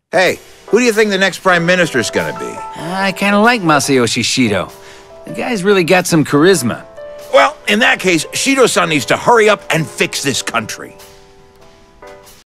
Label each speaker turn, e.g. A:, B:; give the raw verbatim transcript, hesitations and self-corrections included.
A: Hey, who do you think the next prime minister's gonna be?
B: I kind of like Masayoshi Shido. The guy's really got some charisma.
A: Well, in that case, Shido-san needs to hurry up and fix this country.